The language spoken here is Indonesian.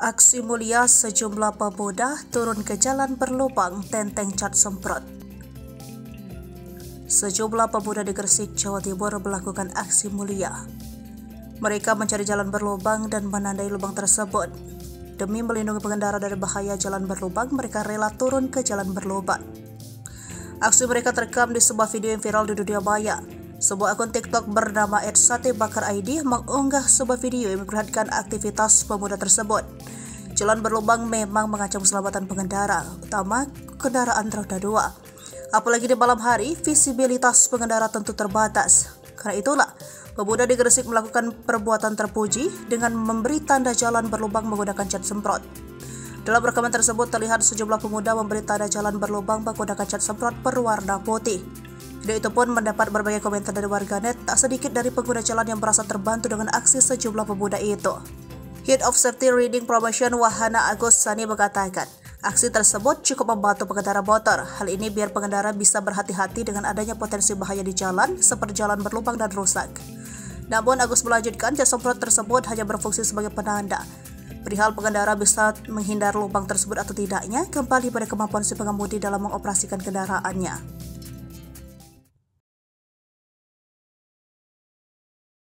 Aksi mulia sejumlah pemuda turun ke jalan berlubang tenteng cat semprot. Sejumlah pemuda di Gresik, Jawa Timur melakukan aksi mulia. Mereka mencari jalan berlubang dan menandai lubang tersebut. Demi melindungi pengendara dari bahaya jalan berlubang, mereka rela turun ke jalan berlubang. Aksi mereka terekam di sebuah video yang viral di dunia maya. Sebuah akun TikTok bernama @satebakar_id mengunggah sebuah video yang memperlihatkan aktivitas pemuda tersebut. Jalan berlubang memang mengancam keselamatan pengendara, utama kendaraan roda 2. Apalagi di malam hari, visibilitas pengendara tentu terbatas. Karena itulah, pemuda di Gresik melakukan perbuatan terpuji dengan memberi tanda jalan berlubang menggunakan cat semprot. Dalam rekaman tersebut terlihat sejumlah pemuda memberi tanda jalan berlubang menggunakan cat semprot berwarna putih. Video itu pun mendapat berbagai komentar dari warganet, tak sedikit dari pengguna jalan yang merasa terbantu dengan aksi sejumlah pemuda itu. Head of Safety Riding Promotion Wahana Agus Sani mengatakan, aksi tersebut cukup membantu pengendara motor. Hal ini biar pengendara bisa berhati-hati dengan adanya potensi bahaya di jalan, seperti jalan berlubang dan rusak. Namun Agus melanjutkan, cat semprot tersebut hanya berfungsi sebagai penanda. Perihal pengendara bisa menghindar lubang tersebut atau tidaknya, kembali pada kemampuan si pengemudi dalam mengoperasikan kendaraannya.